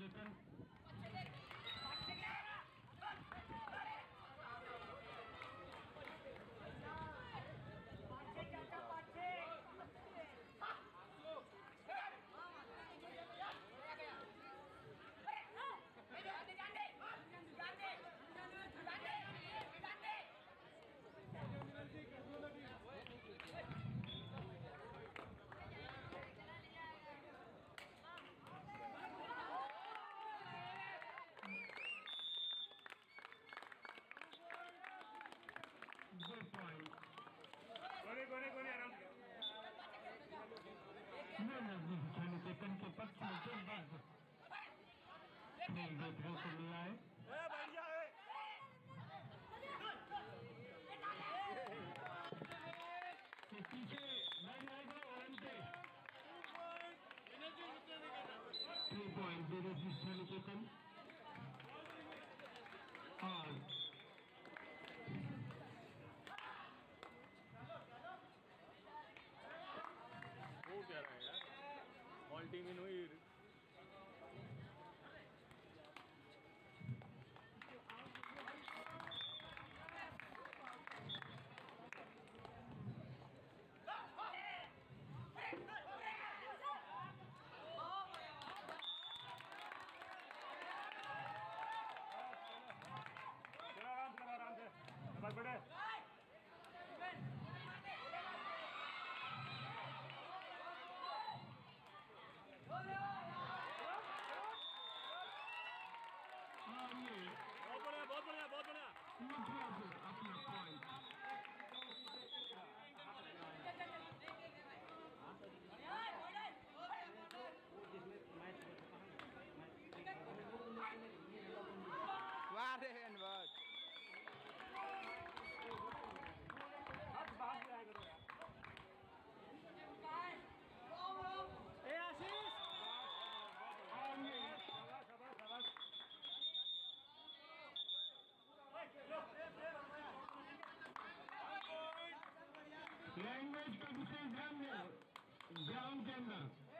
निकेतन। Good point. गोने आराम से। निकेतन के पक्ष में गेंदबाज देखने को मिला है। बढ़िया है। पीछे लाइन आएगा और अंते 3 पॉइंट दे रहे शिक्षा निकेतन। और वो क्या रहा है यार, बॉल टीम इन हुई। आराम से बस बड़े बहुत बढ़िया अपना पॉइंट। वाह रे अनवर आशीष लैंग्वेज का विशेष ध्यान दें ग्राउंड के अंदर।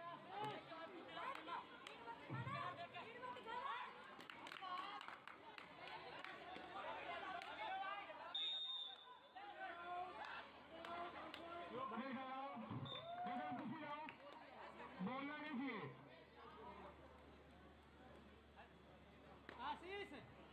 बोलना नहीं चाहिए। आशीष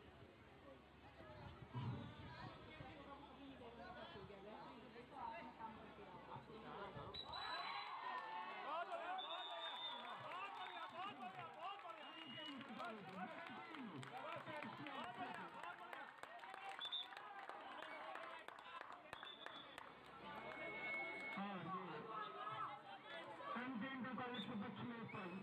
कॉलेज के पक्ष में पॉइंट।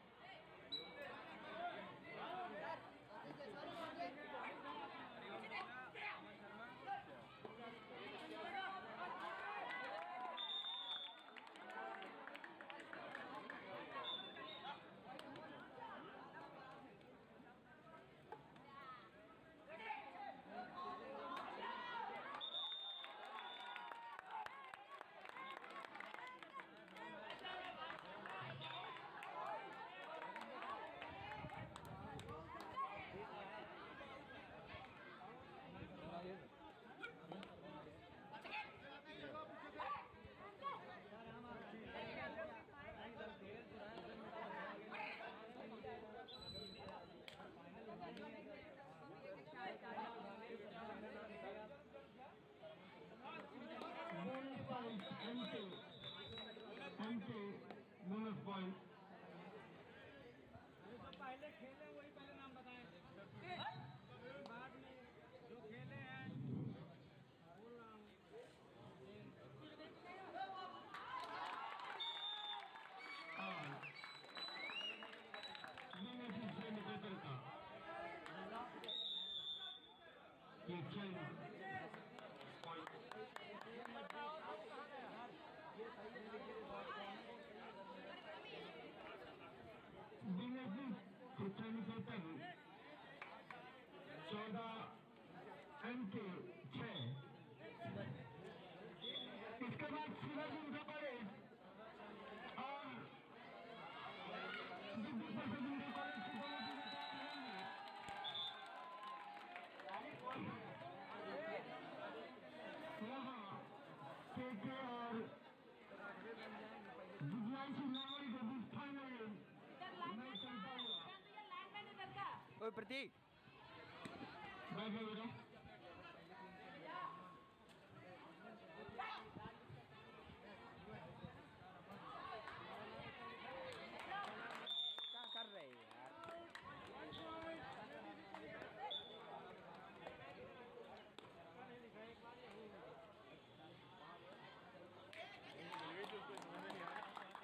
बोनस पॉइंट एमके बोनस पॉइंट। पहले खेले वही पहले नाम बताएं, बाद में जो खेले हैं बोल रहा हूँ। निकेतन का शिक्षा निकेतन 14 एमके 6। इसके बाद सूरज उनका कॉलेज और कॉलेज ओए प्रतीक क्या कर रहे हैं यार? ये जो उसको समझ में नहीं आ रहा।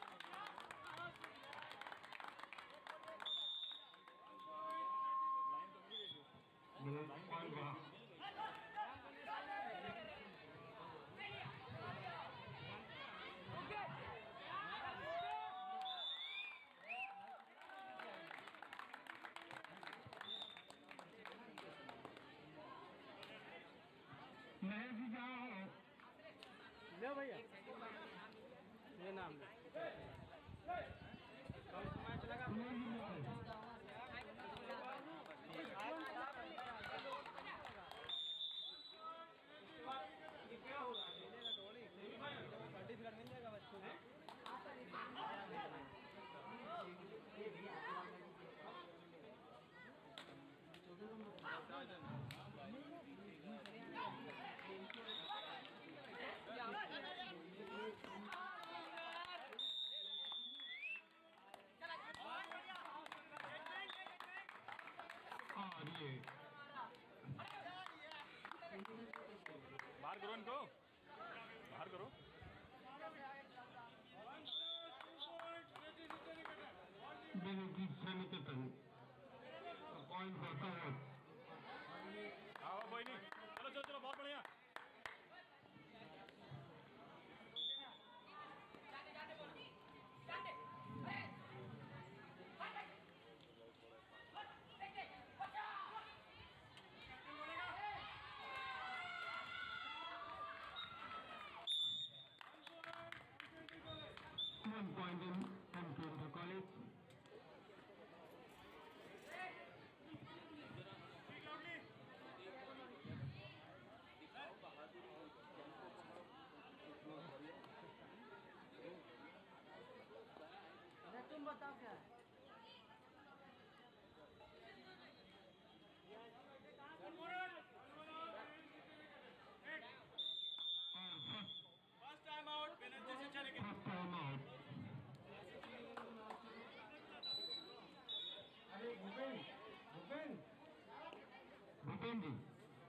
लाइन तो मिल गई। ले भैया ये नाम ले मैच लगा ये क्या हो रहा है सर्टिफिकेट मिल जाएगा बच्चों को बाहर करो इनको, बाहर करो। आओ कोई नहीं, चलो चलो चलो, बहुत बढ़िया। तुम बताओ क्या है फर्स्ट टाइम आउट पेनल्टी से चलेंगे। अरे भूपेन भूपेन भूपेन जी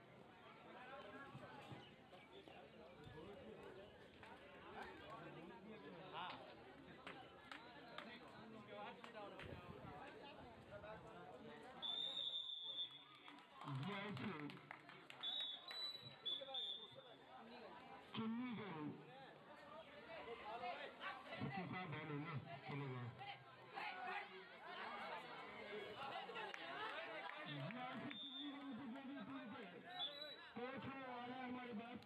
हाँ हमारे पास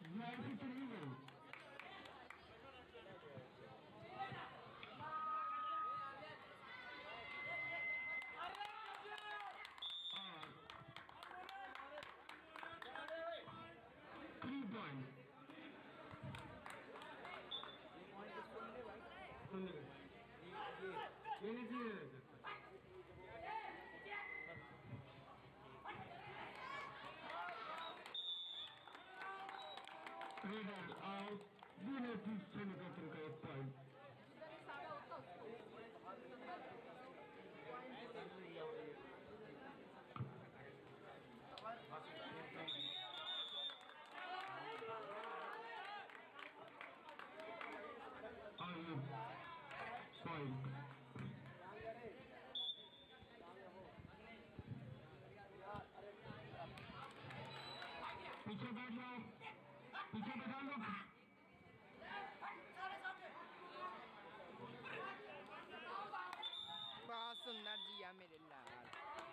पीछे बैठ जाओ, पीछे बैठा लो। बहुत सुंदर जिया मेरे लाल।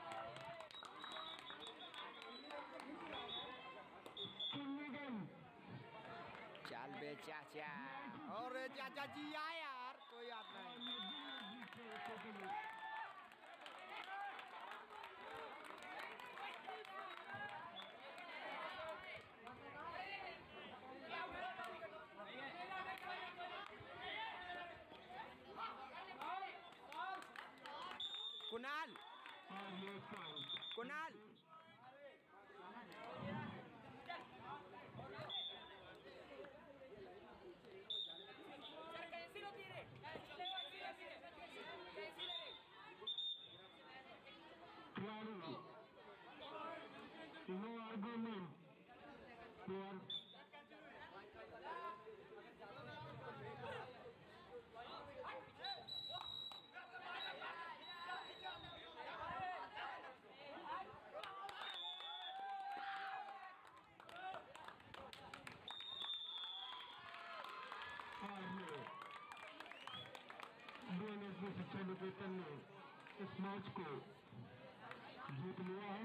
चल बे चाचा, और चाचा जी आए यार, कोई बात नहीं। कुणाल और ये पॉइंट कुणाल खिलाड़ी नो आर्गुमेंट प्लेयर और ये BNSB शिक्षा निकेतन ने इस मैच को जीत लिया है।